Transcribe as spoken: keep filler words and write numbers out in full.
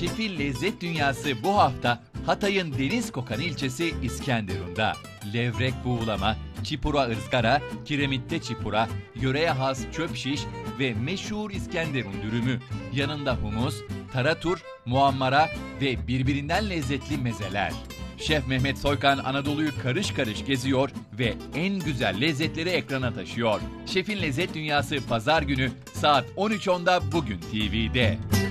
Şefin lezzet dünyası bu hafta Hatay'ın deniz kokan ilçesi İskenderun'da. Levrek buğulama, çipura ızgara, kiremitte çipura, yöreye has çöp şiş ve meşhur İskenderun dürümü. Yanında humus, taratur, muammara ve birbirinden lezzetli mezeler. Şef Mehmet Soykan Anadolu'yu karış karış geziyor ve en güzel lezzetleri ekrana taşıyor. Şefin Lezzet Dünyası Pazar günü saat on üç onda bugün T V'de.